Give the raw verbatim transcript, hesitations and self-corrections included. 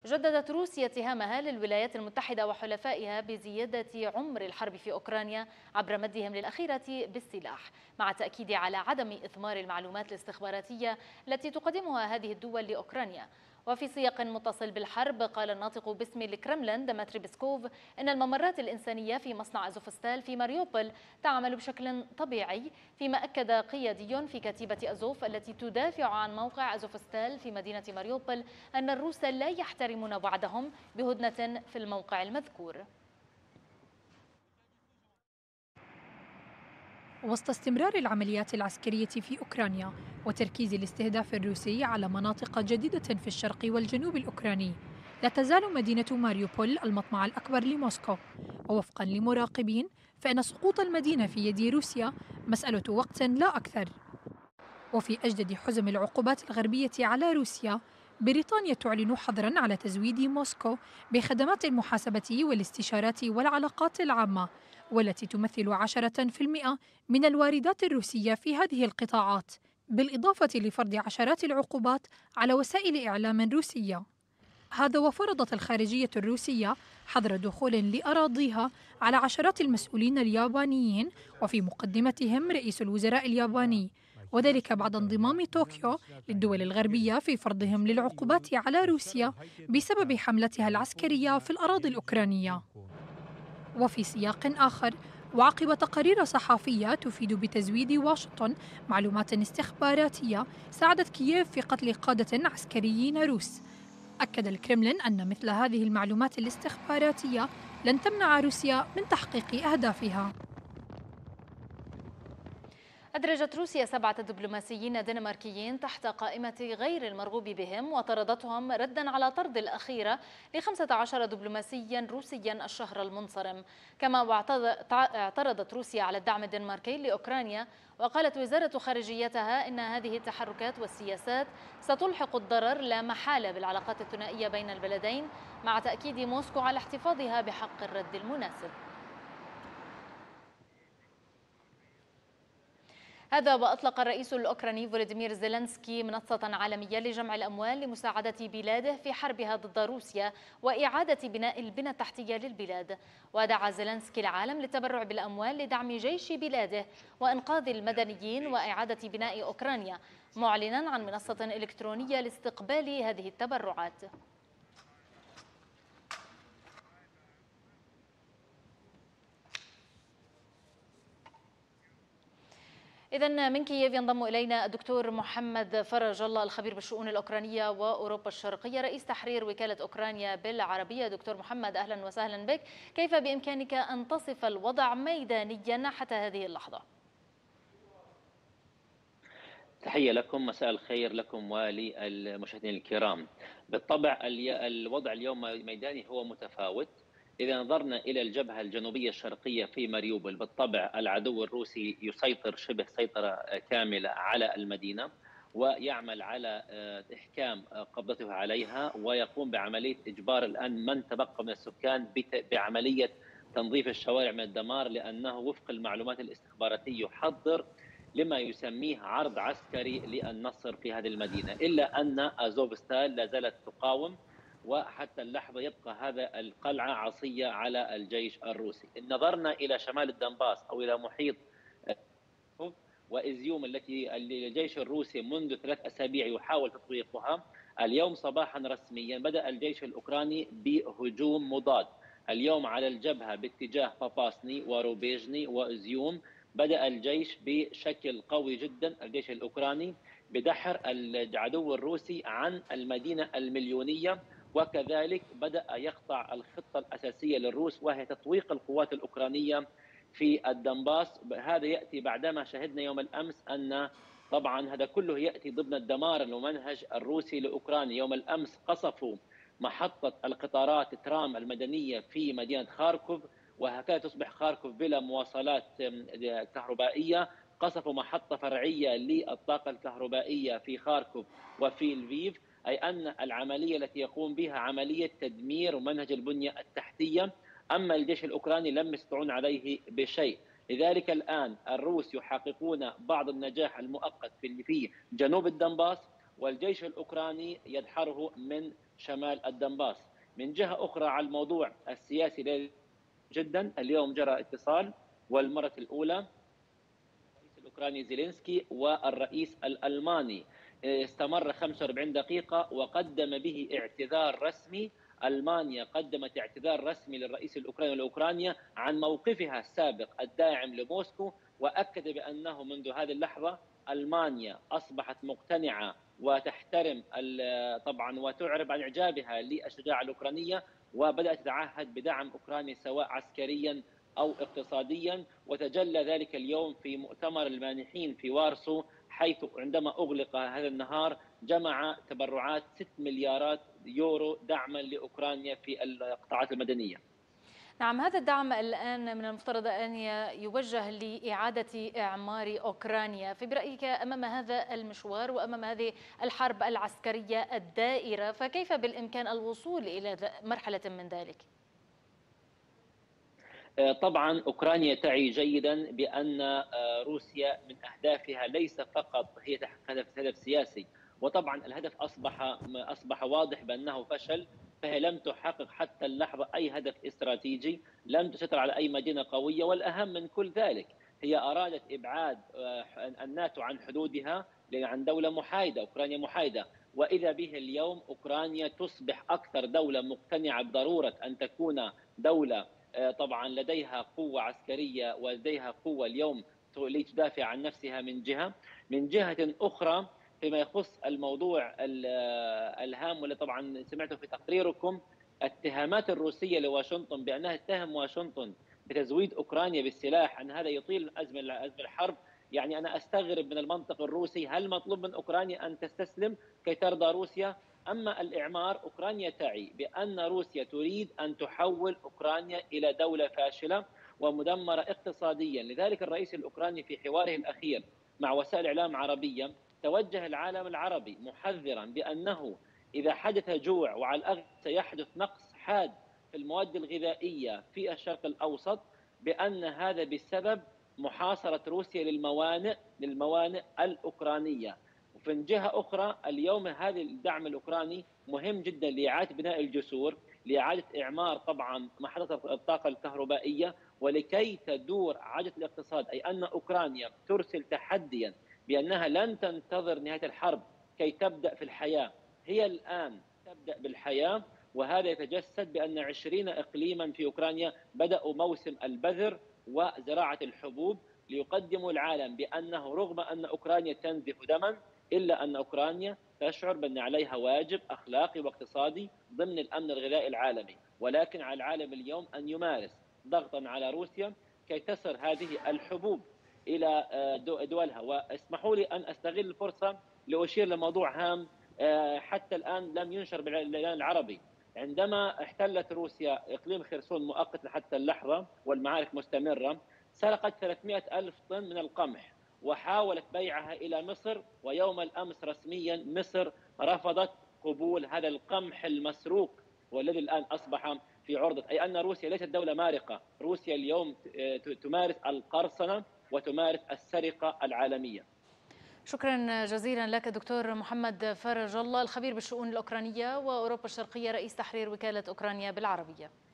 جددت روسيا اتهامها للولايات المتحدة وحلفائها بزيادة عمر الحرب في أوكرانيا عبر مدهم للأخيرة بالسلاح، مع التأكيد على عدم إثمار المعلومات الاستخباراتية التي تقدمها هذه الدول لأوكرانيا. وفي سياق متصل بالحرب، قال الناطق باسم الكرملين ديمتري بيسكوف إن الممرات الإنسانية في مصنع أزوفستال في ماريوبول تعمل بشكل طبيعي، فيما أكد قيادي في كتيبة أزوف التي تدافع عن موقع أزوفستال في مدينة ماريوبول أن الروس لا يحترمون وعدهم بهدنة في الموقع المذكور. وسط استمرار العمليات العسكرية في أوكرانيا وتركيز الاستهداف الروسي على مناطق جديدة في الشرق والجنوب الأوكراني، لا تزال مدينة ماريوبول المطمع الأكبر لموسكو. ووفقا لمراقبين فإن سقوط المدينة في يد روسيا مسألة وقت لا أكثر. وفي أجدد حزم العقوبات الغربية على روسيا، بريطانيا تعلن حظراً على تزويد موسكو بخدمات المحاسبة والاستشارات والعلاقات العامة، والتي تمثل عشرة في المئة من الواردات الروسية في هذه القطاعات، بالإضافة لفرض عشرات العقوبات على وسائل إعلام روسية. هذا وفرضت الخارجية الروسية حظر دخول لأراضيها على عشرات المسؤولين اليابانيين، وفي مقدمتهم رئيس الوزراء الياباني، وذلك بعد انضمام طوكيو للدول الغربية في فرضهم للعقوبات على روسيا بسبب حملتها العسكرية في الأراضي الأوكرانية. وفي سياق آخر، وعقب تقارير صحفية تفيد بتزويد واشنطن معلومات استخباراتية ساعدت كييف في قتل قادة عسكريين روس، أكد الكرملين أن مثل هذه المعلومات الاستخباراتية لن تمنع روسيا من تحقيق أهدافها. أدرجت روسيا سبعة دبلوماسيين دنماركيين تحت قائمة غير المرغوب بهم، وطردتهم ردا على طرد الأخيرة لخمسة عشر دبلوماسيا روسيا الشهر المنصرم. كما اعترضت روسيا على الدعم الدنماركي لأوكرانيا، وقالت وزارة خارجيتها إن هذه التحركات والسياسات ستلحق الضرر لا محالة بالعلاقات الثنائية بين البلدين، مع تأكيد موسكو على احتفاظها بحق الرد المناسب. هذا وأطلق الرئيس الأوكراني فولوديمير زيلينسكي منصة عالمية لجمع الأموال لمساعدة بلاده في حربها ضد روسيا وإعادة بناء البنى التحتية للبلاد. ودعا زيلينسكي العالم للتبرع بالأموال لدعم جيش بلاده وإنقاذ المدنيين وإعادة بناء أوكرانيا، معلنا عن منصة إلكترونية لاستقبال هذه التبرعات. إذن من كييف ينضم إلينا الدكتور محمد فرج الله، الخبير بالشؤون الأوكرانية وأوروبا الشرقية، رئيس تحرير وكالة أوكرانيا بالعربية. دكتور محمد، أهلا وسهلا بك. كيف بإمكانك أن تصف الوضع ميدانيا حتى هذه اللحظة؟ تحية لكم، مساء الخير لكم وللمشاهدين الكرام. بالطبع الوضع اليوم ميداني هو متفاوت. إذا نظرنا إلى الجبهة الجنوبية الشرقية في ماريوبول، بالطبع العدو الروسي يسيطر شبه سيطرة كاملة على المدينة، ويعمل على إحكام قبضته عليها، ويقوم بعملية إجبار الآن من تبقى من السكان بعملية تنظيف الشوارع من الدمار، لأنه وفق المعلومات الاستخباراتية يحضر لما يسميه عرض عسكري للنصر في هذه المدينة. إلا أن أزوفستال لا زالت تقاوم، وحتى اللحظة يبقى هذا القلعة عصية على الجيش الروسي. إن نظرنا إلى شمال الدنباس أو إلى محيط وإزيوم التي الجيش الروسي منذ ثلاث أسابيع يحاول تطويقها، اليوم صباحا رسميا بدأ الجيش الأوكراني بهجوم مضاد. اليوم على الجبهة باتجاه باباسني وروبيجني وإزيوم بدأ الجيش بشكل قوي جدا، الجيش الأوكراني، بدحر العدو الروسي عن المدينة المليونية، وكذلك بدأ يقطع الخطة الأساسية للروس وهي تطويق القوات الأوكرانية في الدنباس. هذا يأتي بعدما شهدنا يوم الأمس أن طبعا هذا كله يأتي ضمن الدمار الممنهج الروسي لأوكرانيا. يوم الأمس قصفوا محطة القطارات ترام المدنية في مدينة خاركوف، وهكذا تصبح خاركوف بلا مواصلات كهربائية. قصفوا محطة فرعية للطاقة الكهربائية في خاركوف وفي لفيف، أي أن العملية التي يقوم بها عملية تدمير ومنهج البنية التحتية. أما الجيش الأوكراني لم يستطيعون عليه بشيء. لذلك الآن الروس يحققون بعض النجاح المؤقت في في جنوب الدنباس، والجيش الأوكراني يدحره من شمال الدنباس. من جهة أخرى على الموضوع السياسي جدا، اليوم جرى اتصال والمرة الأولى الرئيس الأوكراني زيلينسكي والرئيس الألماني، استمر خمسة وأربعين دقيقة وقدم به اعتذار رسمي. ألمانيا قدمت اعتذار رسمي للرئيس الأوكراني ولأوكرانيا عن موقفها السابق الداعم لموسكو، وأكد بأنه منذ هذه اللحظة ألمانيا أصبحت مقتنعة وتحترم طبعا وتعرب عن إعجابها للشجاعة الأوكرانية، وبدأت تتعهد بدعم أوكرانيا سواء عسكريا أو اقتصاديا. وتجلى ذلك اليوم في مؤتمر المانحين في وارسو، حيث عندما أغلق هذا النهار جمع تبرعات ستة مليارات يورو دعما لأوكرانيا في القطاعات المدنية. نعم، هذا الدعم الآن من المفترض أن يوجه لإعادة إعمار أوكرانيا، في برأيك أمام هذا المشوار وأمام هذه الحرب العسكرية الدائرة، فكيف بالإمكان الوصول إلى مرحلة من ذلك؟ طبعا أوكرانيا تعي جيدا بأن روسيا من أهدافها ليس فقط هي تحقيق هدف هدف سياسي، وطبعا الهدف أصبح أصبح واضح بأنه فشل، فهي لم تحقق حتى اللحظة أي هدف استراتيجي، لم تسيطر على أي مدينة قوية، والأهم من كل ذلك هي أرادت إبعاد الناتو عن حدودها عن دولة محايدة، أوكرانيا محايدة، وإذا به اليوم أوكرانيا تصبح أكثر دولة مقتنعة بضرورة أن تكون دولة طبعا لديها قوة عسكرية ولديها قوة اليوم لتدافع عن نفسها من جهة. من جهة أخرى فيما يخص الموضوع الهام واللي طبعا سمعته في تقريركم، الاتهامات الروسية لواشنطن بأنها تتهم واشنطن بتزويد أوكرانيا بالسلاح، أن هذا يطيل أزمة أزمة الحرب. يعني أنا أستغرب من المنطق الروسي، هل مطلوب من أوكرانيا أن تستسلم كي ترضى روسيا؟ أما الإعمار، أوكرانيا تعي بأن روسيا تريد أن تحول أوكرانيا إلى دولة فاشلة ومدمرة اقتصاديا. لذلك الرئيس الأوكراني في حواره الأخير مع وسائل إعلام عربية توجه العالم العربي محذرا بأنه إذا حدث جوع وعلى الأغلب سيحدث نقص حاد في المواد الغذائية في الشرق الأوسط، بأن هذا بسبب محاصرة روسيا للموانئ للموانئ الأوكرانية. وفي جهة أخرى اليوم هذا الدعم الأوكراني مهم جدا لإعادة بناء الجسور، لإعادة إعمار طبعا محطة الطاقة الكهربائية، ولكي تدور عجلة الاقتصاد، أي أن أوكرانيا ترسل تحديا بأنها لن تنتظر نهاية الحرب كي تبدأ في الحياة، هي الآن تبدأ بالحياة. وهذا يتجسد بأن عشرين إقليما في أوكرانيا بدأوا موسم البذر وزراعة الحبوب، ليقدموا العالم بأنه رغم أن أوكرانيا تنزف دما إلا أن أوكرانيا تشعر بأن عليها واجب أخلاقي واقتصادي ضمن الأمن الغذائي العالمي، ولكن على العالم اليوم أن يمارس ضغطا على روسيا كي تصل هذه الحبوب إلى دولها. واسمحوا لي أن أستغل الفرصة لأشير لموضوع هام حتى الآن لم ينشر بالإعلام العربي. عندما احتلت روسيا إقليم خرسون مؤقت حتى اللحظة والمعارك مستمرة، سرقت ثلاثمئة ألف طن من القمح وحاولت بيعها إلى مصر، ويوم الأمس رسميا مصر رفضت قبول هذا القمح المسروق والذي الآن أصبح في عرضة، أي أن روسيا ليست دولة مارقة، روسيا اليوم تمارس القرصنة وتمارس السرقة العالمية. شكرا جزيلا لك دكتور محمد فرج الله، الخبير بالشؤون الأوكرانية وأوروبا الشرقية، رئيس تحرير وكالة أوكرانيا بالعربية.